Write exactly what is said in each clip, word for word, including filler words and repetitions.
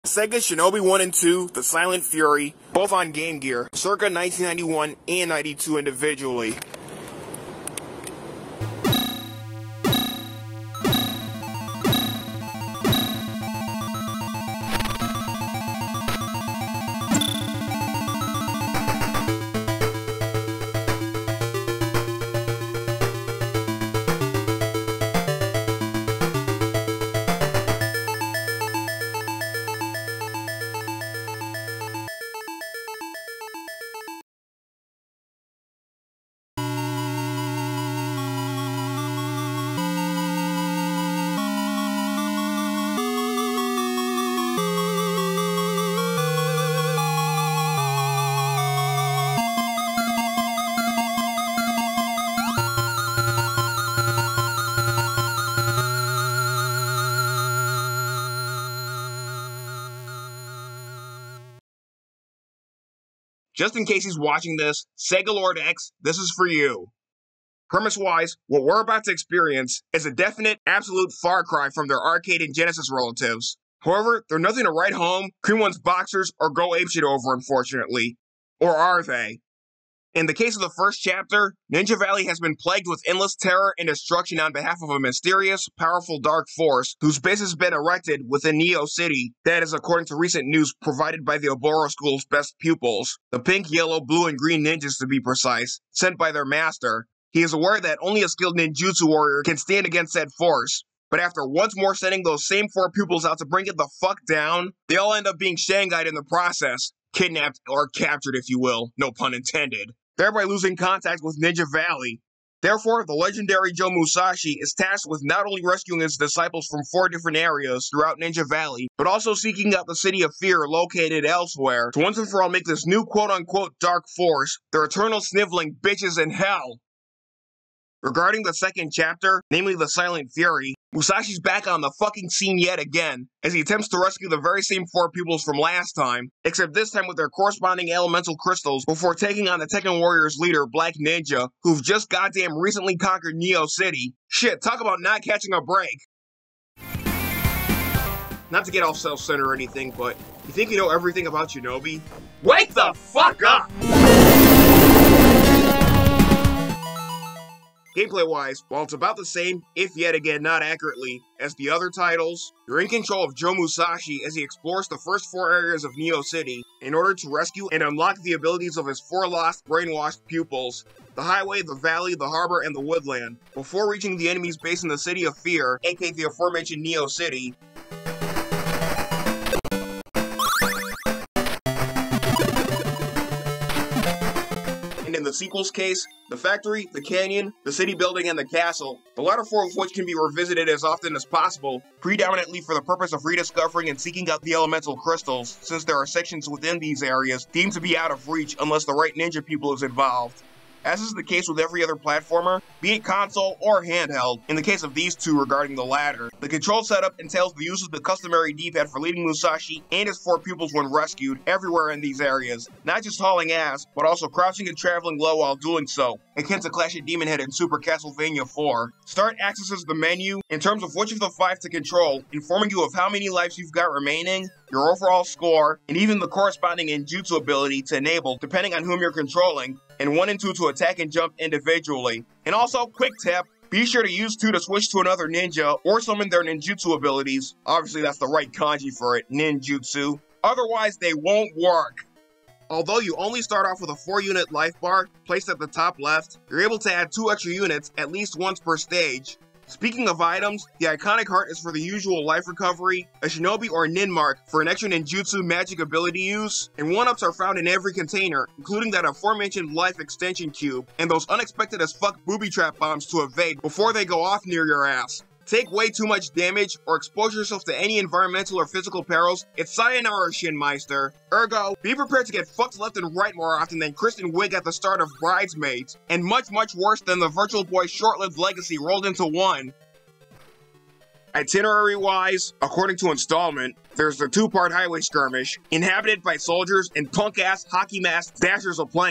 SEGA Shinobi one and two, The Silent Fury, both on Game Gear, circa nineteen ninety-one and ninety-two individually. Just in case he's watching this, Sega Lord X, this is for you. Premise-wise, what we're about to experience is a definite, absolute far cry from their arcade and Genesis relatives. However, they're nothing to write home, cream one's boxers, or go apeshit over, unfortunately. Or are they? In the case of the first chapter, Ninja Valley has been plagued with endless terror and destruction on behalf of a mysterious, powerful dark force whose base has been erected within Neo City. That is according to recent news provided by the Oboro School's best pupils, the pink, yellow, blue, and green ninjas to be precise, sent by their master. He is aware that only a skilled ninjutsu warrior can stand against that force. But after once more sending those same four pupils out to bring it the fuck down, they all end up being shanghaied in the process. Kidnapped, or captured if you will, no pun intended, thereby losing contact with Ninja Valley. Therefore, the legendary Joe Musashi is tasked with not only rescuing his disciples from four different areas throughout Ninja Valley, but also seeking out the City of Fear located elsewhere to once and for all make this new quote-unquote dark force their eternal sniveling bitches in hell. Regarding the second chapter, namely The Silent Fury, Musashi's back on the fucking scene yet again, as he attempts to rescue the very same four pupils from last time, except this time with their corresponding elemental crystals before taking on the Tekken Warriors leader, Black Ninja, who've just goddamn recently conquered Neo City. Shit, talk about not catching a break. Not to get all self-centered or anything, but you think you know everything about Shinobi? Wake the fuck up! Gameplay-wise, while it's about the same, if yet again not accurately, as the other titles, you're in control of Joe Musashi as he explores the first four areas of Neo City in order to rescue and unlock the abilities of his four lost, brainwashed pupils: the highway, the valley, the harbor, and the woodland, before reaching the enemy's base in the City of Fear, aka the aforementioned Neo City. And in the sequel's case, the factory, the canyon, the city building, and the castle, the latter four of which can be revisited as often as possible, predominantly for the purpose of rediscovering and seeking out the elemental crystals, since there are sections within these areas deemed to be out of reach unless the right ninja pupil is involved. As is the case with every other platformer, be it console or handheld, in the case of these two regarding the latter, the control setup entails the use of the customary D-pad for leading Musashi and his four pupils when rescued everywhere in these areas, not just hauling ass, but also crouching and traveling low while doing so, akin to Clash of Demon Head in Super Castlevania four. Start accesses the menu in terms of which of the five to control, informing you of how many lives you've got remaining, your overall score, and even the corresponding ninjutsu ability to enable depending on whom you're controlling, and one and two to attack and jump individually. And also, quick tip, be sure to use two to switch to another ninja or summon their ninjutsu abilities. Obviously that's the right kanji for it, ninjutsu. Otherwise they won't work. Although you only start off with a four unit life bar placed at the top left, you're able to add two extra units at least once per stage. Speaking of items, the iconic heart is for the usual life recovery, a shinobi or nin mark for an extra ninjutsu magic ability use, and one-ups are found in every container, including that aforementioned life extension cube, and those unexpected as fuck booby trap bombs to evade before they go off near your ass. Take way too much damage, or expose yourself to any environmental or physical perils, it's sayonara, Shinmeister. Ergo, be prepared to get fucked left and right more often than Kristen Wiig at the start of Bridesmaids, and much, much worse than the Virtual Boy's short-lived legacy rolled into one. Itinerary-wise, according to installment, there's the two-part highway skirmish, inhabited by soldiers and punk-ass hockey-masked dashers aplenty,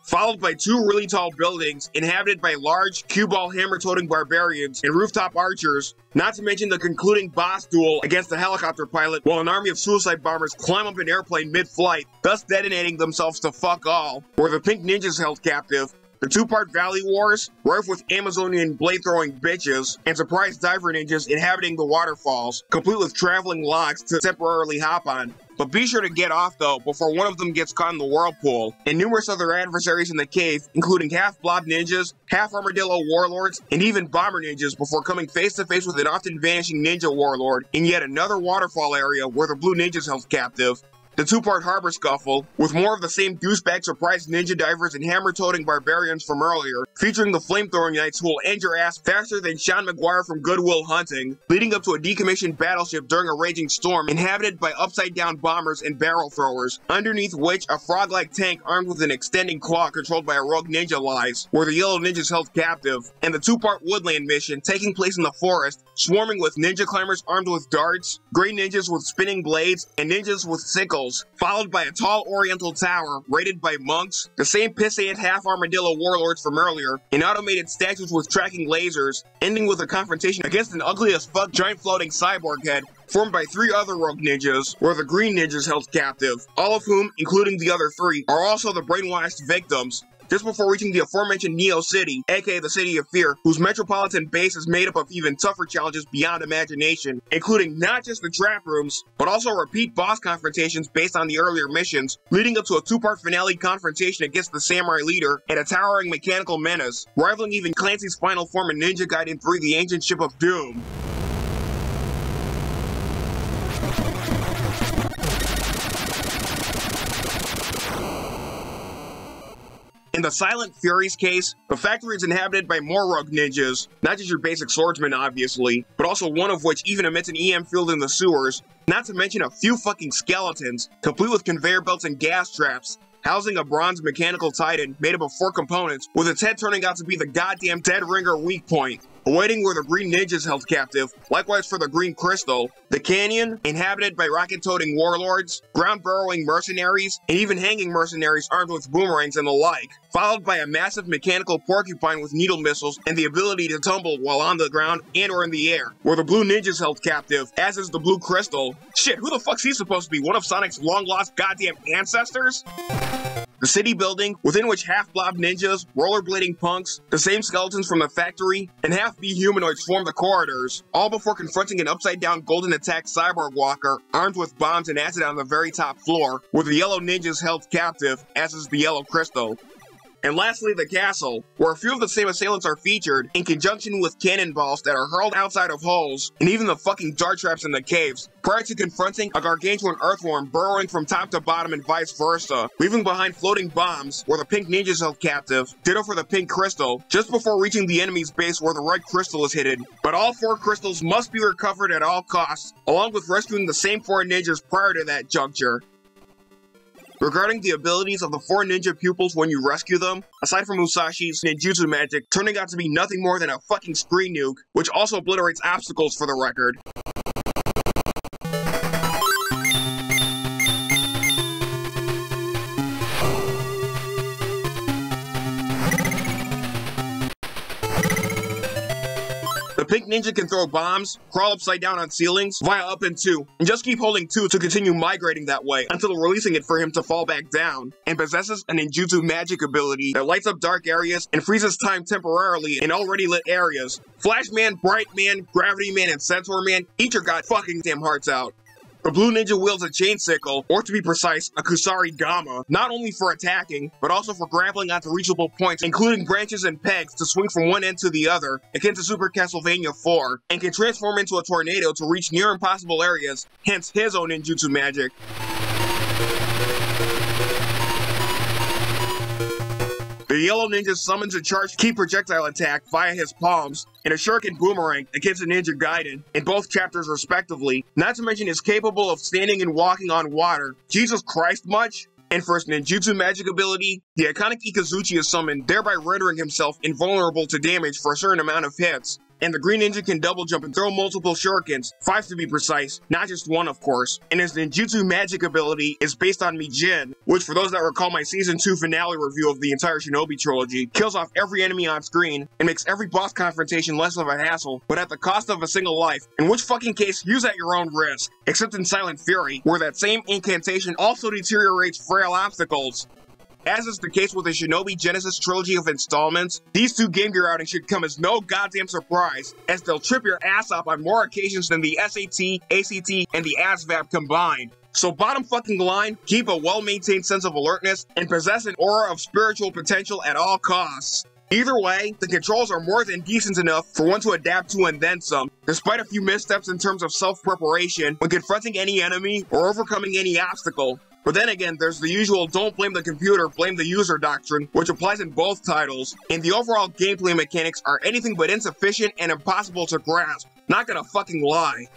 followed by two really tall buildings inhabited by large, cue ball hammer-toting barbarians and rooftop archers, not to mention the concluding boss duel against the helicopter pilot while an army of suicide bombers climb up an airplane mid-flight, thus detonating themselves to fuck all, where the pink ninjas held captive. The two-part Valley Wars, rife with Amazonian blade-throwing bitches, and surprise diver ninjas inhabiting the waterfalls, complete with traveling logs to temporarily hop on. But be sure to get off though before one of them gets caught in the whirlpool, and numerous other adversaries in the cave, including half-blob ninjas, half-armadillo warlords, and even bomber ninjas before coming face-to-face with an often vanishing ninja warlord in yet another waterfall area where the blue ninjas held captive. The two-part harbor scuffle, with more of the same douchebag surprise ninja divers and hammer-toting barbarians from earlier, featuring the flamethrowing knights who will end your ass faster than Sean McGuire from Good Will Hunting, leading up to a decommissioned battleship during a raging storm inhabited by upside-down bombers and barrel throwers, underneath which a frog-like tank armed with an extending claw controlled by a rogue ninja lies, where the yellow ninjas held captive, and the two-part woodland mission taking place in the forest, swarming with ninja climbers armed with darts, gray ninjas with spinning blades, and ninjas with sickles, followed by a tall oriental tower raided by monks, the same pissant half-armadillo warlords from earlier, and automated statues with tracking lasers, ending with a confrontation against an ugly-as-fuck giant floating cyborg head formed by three other rogue ninjas, where the green ninjas held captive, all of whom, including the other three, are also the brainwashed victims. Just before reaching the aforementioned Neo City, aka the City of Fear, whose metropolitan base is made up of even tougher challenges beyond imagination, including not just the trap rooms, but also repeat boss confrontations based on the earlier missions, leading up to a two-part finale confrontation against the samurai leader and a towering mechanical menace, rivaling even Clancy's final form in Ninja Gaiden three: The Ancient Ship of Doom. In the Silent Furies case, the factory is inhabited by more rogue ninjas, not just your basic swordsmen obviously, but also one of which even emits an E M field in the sewers, not to mention a few fucking skeletons, complete with conveyor belts and gas traps, housing a bronze mechanical titan made up of four components, with its head turning out to be the goddamn Dead Ringer weak point. Awaiting where the green ninjas held captive, likewise for the green crystal, the canyon, inhabited by rocket-toting warlords, ground-burrowing mercenaries, and even hanging mercenaries armed with boomerangs and the like, followed by a massive mechanical porcupine with needle missiles and the ability to tumble while on the ground and or in the air, where the blue ninjas held captive, as is the blue crystal. Shit, who the fuck's he supposed to be, one of Sonic's long-lost goddamn ancestors? The city building, within which half-blob ninjas, rollerblading punks, the same skeletons from the factory, and half-bee humanoids form the corridors, all before confronting an upside-down golden attack cyborg walker armed with bombs and acid on the very top floor, where the yellow ninjas held captive, as is the yellow crystal. And lastly, the castle, where a few of the same assailants are featured, in conjunction with cannonballs that are hurled outside of holes, and even the fucking dart traps in the caves, prior to confronting a gargantuan earthworm burrowing from top to bottom and vice versa, leaving behind floating bombs where the pink ninjas held captive, ditto for the pink crystal, just before reaching the enemy's base where the red crystal is hidden. But all four crystals must be recovered at all costs, along with rescuing the same four ninjas prior to that juncture. Regarding the abilities of the four ninja pupils when you rescue them, aside from Musashi's ninjutsu magic turning out to be nothing more than a fucking screen nuke, which also obliterates obstacles for the record. The pink ninja can throw bombs, crawl upside down on ceilings, via up and two, and just keep holding two to continue migrating that way until releasing it for him to fall back down, and possesses an ninjutsu magic ability that lights up dark areas and freezes time temporarily in already lit areas. Flash Man, Bright Man, Gravity Man, and Centaur Man each are got fucking damn hearts out. The blue ninja wields a chain sickle, or to be precise, a Kusari Gama, not only for attacking, but also for grappling onto reachable points, including branches and pegs to swing from one end to the other, akin to Super Castlevania four, and can transform into a tornado to reach near impossible areas, hence his own ninjutsu magic. The yellow ninja summons a charged key projectile attack via his palms, and a shuriken boomerang against a Ninja Gaiden, in both chapters respectively, not to mention is capable of standing and walking on water. Jesus Christ much? And for his ninjutsu magic ability, the iconic Ikazuchi is summoned, thereby rendering himself invulnerable to damage for a certain amount of hits. And the green ninja can double jump and throw multiple shurikens, five to be precise, not just one of course. And his ninjutsu magic ability is based on Mijin, which for those that recall my season two finale review of the entire Shinobi trilogy, kills off every enemy on screen and makes every boss confrontation less of a hassle, but at the cost of a single life, in which fucking case use at your own risk, except in Silent Fury, where that same incantation also deteriorates frail obstacles. As is the case with the Shinobi Genesis trilogy of installments, these two Game Gear outings should come as no goddamn surprise, as they'll trip your ass up on more occasions than the S A T, A C T, and the A S V A B combined. So bottom fucking line, keep a well-maintained sense of alertness and possess an aura of spiritual potential at all costs. Either way, the controls are more than decent enough for one to adapt to and then some, despite a few missteps in terms of self-preparation when confronting any enemy or overcoming any obstacle. But then again, there's the usual don't blame the computer, blame the user doctrine, which applies in both titles, and the overall gameplay mechanics are anything but insufficient and impossible to grasp. Not gonna fucking lie.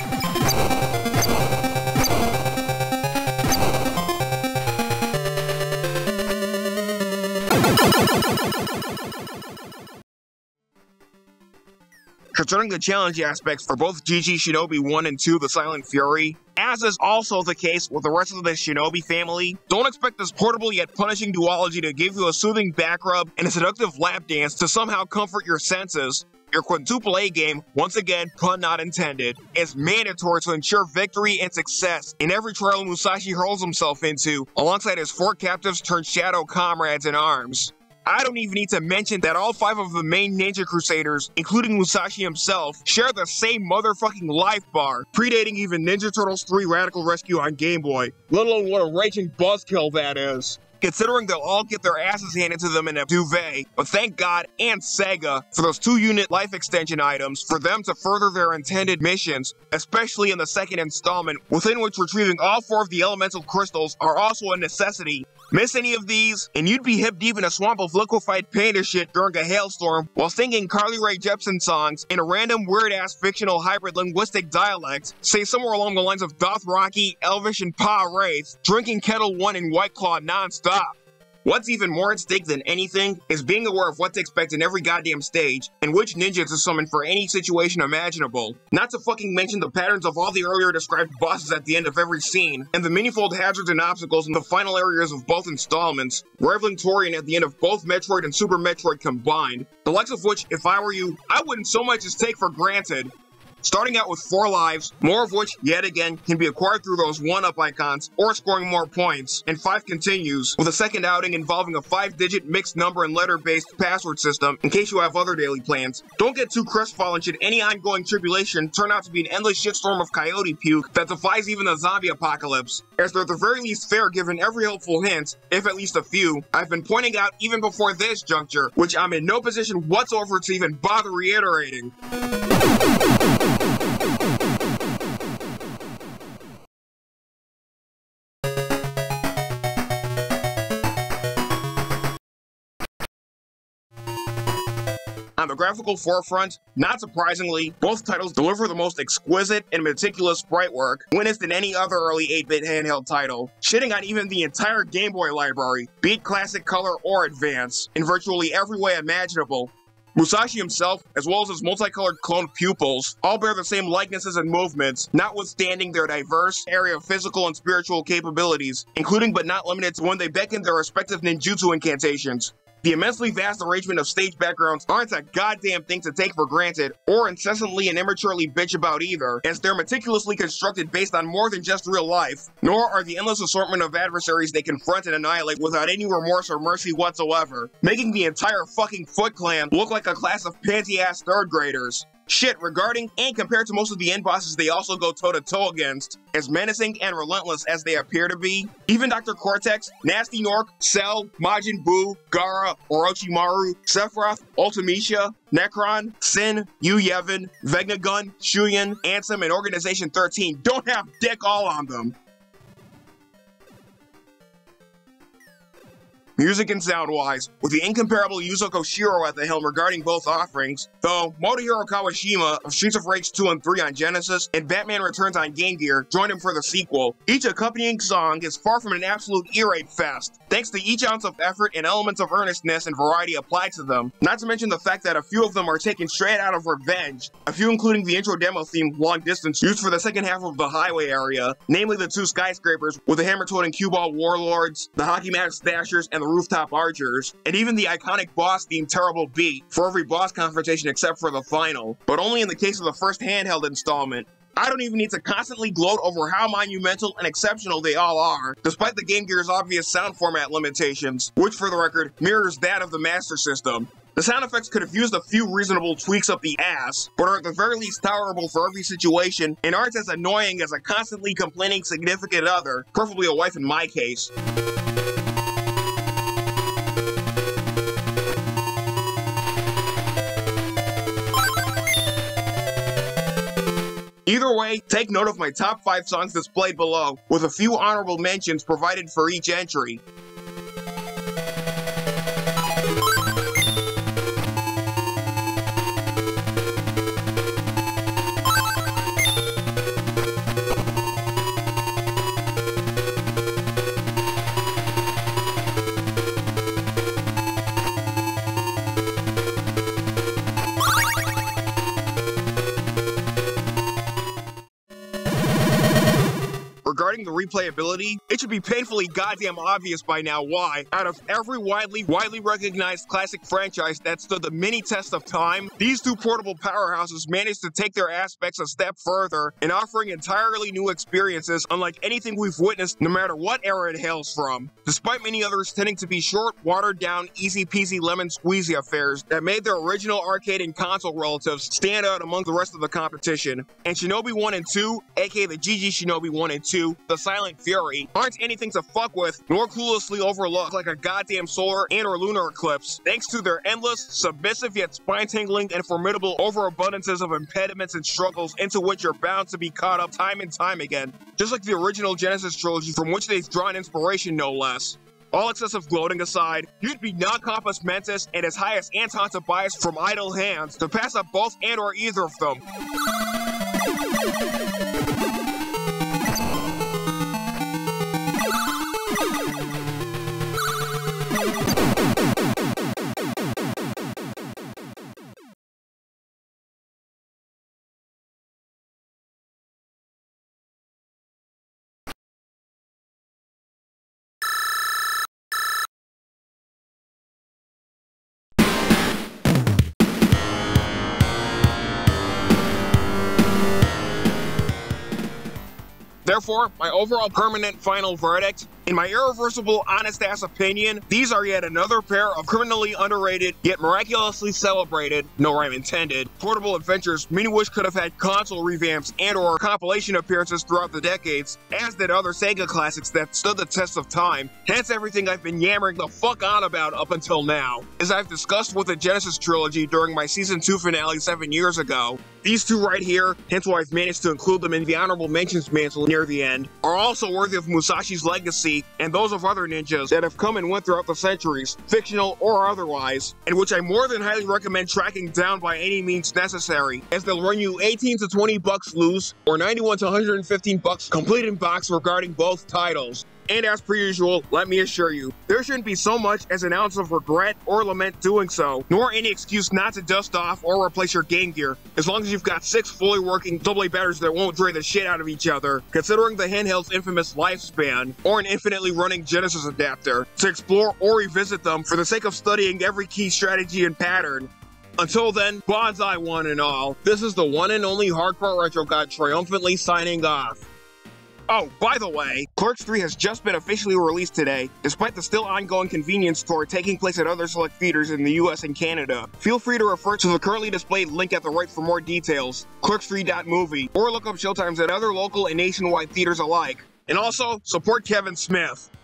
Concerning the challenge aspects for both G G Shinobi one and two, The Silent Fury, as is also the case with the rest of the Shinobi family, don't expect this portable yet punishing duology to give you a soothing back rub and a seductive lap dance to somehow comfort your senses. Your quadruple A game, once again, pun not intended, is mandatory to ensure victory and success in every trial Musashi hurls himself into, alongside his four captives turned shadow comrades in arms. I don't even need to mention that all five of the main Ninja Crusaders, including Musashi himself, share the same motherfucking life bar, predating even Ninja Turtles three Radical Rescue on Game Boy, let alone what a raging buzzkill that is. Considering they'll all get their asses handed to them in a duvet, but thank God and SEGA for those two unit life extension items for them to further their intended missions, especially in the second installment, within which retrieving all four of the elemental crystals are also a necessity. Miss any of these, and you'd be hip deep in a swamp of liquefied panda shit during a hailstorm while singing Carly Rae Jepsen songs in a random weird-ass fictional hybrid linguistic dialect, say somewhere along the lines of Dothraki, Elvish, and Pa Wraith, drinking Kettle One and White Claw non-stop. What's even more at stake than anything is being aware of what to expect in every goddamn stage, and which ninja to summon for any situation imaginable. Not to fucking mention the patterns of all the earlier described bosses at the end of every scene, and the manifold hazards and obstacles in the final areas of both installments, rivaling Torian at the end of both Metroid and Super Metroid combined, the likes of which, if I were you, I wouldn't so much as take for granted. Starting out with four lives, more of which, yet again, can be acquired through those one-up icons or scoring more points, and five continues, with a second outing involving a five-digit mixed number and letter-based password system in case you have other daily plans. Don't get too crestfallen should any ongoing tribulation turn out to be an endless shitstorm of coyote puke that defies even the zombie apocalypse, as they're at the very least fair given every helpful hint, if at least a few, I've been pointing out even before this juncture, which I'm in no position whatsoever to even bother reiterating. On the graphical forefront, not surprisingly, both titles deliver the most exquisite and meticulous sprite work witnessed in any other early eight bit handheld title, shitting on even the entire Game Boy library, be it Classic, Color, or Advance, in virtually every way imaginable. Musashi himself, as well as his multicolored cloned pupils, all bear the same likenesses and movements, notwithstanding their diverse area of physical and spiritual capabilities, including but not limited to when they beckon their respective ninjutsu incantations. The immensely vast arrangement of stage backgrounds aren't a goddamn thing to take for granted, or incessantly and immaturely bitch about either, as they're meticulously constructed based on more than just real life, nor are the endless assortment of adversaries they confront and annihilate without any remorse or mercy whatsoever, making the entire fucking Foot Clan look like a class of pansy-ass third graders. Shit, regarding and compared to most of the end bosses they also go toe-to-toe against, as menacing and relentless as they appear to be, even Doctor Cortex, Nasty Nork, Cell, Majin Buu, Gaara, Orochimaru, Sephiroth, Ultimecia, Necron, Sin, Yu Yevon, Vegnagun, Shuyan, Ansem, and Organization thirteen don't have dick all on them. music and sound-wise, with the incomparable Yuzo Koshiro at the helm regarding both offerings, though Motohiro Kawashima of Streets of Rage two and three on Genesis and Batman Returns on Game Gear joined him for the sequel. Each accompanying song is far from an absolute ear-rape fest, thanks to each ounce of effort and elements of earnestness and variety applied to them, not to mention the fact that a few of them are taken straight out of Revenge, a few including the intro demo theme Long Distance used for the second half of the highway area, namely the two skyscrapers with the hammer-toting cue ball warlords, the hockey mask stashers, and the rooftop archers, and even the iconic boss theme Terrible Beat for every boss confrontation except for the final, but only in the case of the first handheld installment. I don't even need to constantly gloat over how monumental and exceptional they all are, despite the Game Gear's obvious sound format limitations, which for the record mirrors that of the Master System. The sound effects could have used a few reasonable tweaks up the ass, but are at the very least tolerable for every situation and aren't as annoying as a constantly complaining significant other, preferably a wife in my case. Either way, take note of my top five songs displayed below, with a few honorable mentions provided for each entry. Regarding the replayability, it should be painfully goddamn obvious by now why, out of every widely, widely recognized classic franchise that stood the mini test of time, these two portable powerhouses managed to take their aspects a step further in offering entirely new experiences unlike anything we've witnessed no matter what era it hails from, despite many others tending to be short, watered-down, easy-peasy lemon-squeezy affairs that made their original arcade and console relatives stand out among the rest of the competition. And Shinobi one and two, aka the G G Shinobi one and two, the Silent Fury, aren't anything to fuck with, nor cluelessly overlooked like a goddamn solar and or lunar eclipse, thanks to their endless, submissive yet spine-tingling and formidable overabundances of impediments and struggles into which you're bound to be caught up time and time again, just like the original Genesis trilogy from which they've drawn inspiration no less. All excessive gloating aside, you'd be non-compos mentis and as high as Anton Tobias from Idle Hands to pass up both and or either of them. Therefore, my overall permanent final verdict, in my irreversible, honest-ass opinion, these are yet another pair of criminally underrated, yet miraculously celebrated, no rhyme intended, portable adventures, many of which could have had console revamps and or compilation appearances throughout the decades, as did other SEGA classics that stood the test of time, hence everything I've been yammering the fuck on about up until now. As I've discussed with the Genesis trilogy during my Season two finale seven years ago, these two right here, hence why I've managed to include them in the honorable mentions mantle near the end, are also worthy of Musashi's legacy and those of other ninjas that have come and went throughout the centuries, fictional or otherwise, and which I more than highly recommend tracking down by any means necessary, as they'll run you eighteen to twenty bucks loose, or ninety-one to one hundred fifteen bucks complete in box regarding both titles. And as per usual, let me assure you, there shouldn't be so much as an ounce of regret or lament doing so, nor any excuse not to dust off or replace your Game Gear, as long as you've got six fully working double A batteries that won't drain the shit out of each other, considering the handheld's infamous lifespan, or an infinitely running Genesis adapter, to explore or revisit them for the sake of studying every key strategy and pattern. Until then, bonsai one and all, this is the one and only Hardcore Retro God triumphantly signing off. Oh, by the way, Clerks three has just been officially released today, despite the still ongoing convenience store taking place at other select theaters in the U S and Canada. Feel free to refer to the currently displayed link at the right for more details, clerks three dot movie, or look up showtimes at other local and nationwide theaters alike. And also, support Kevin Smith.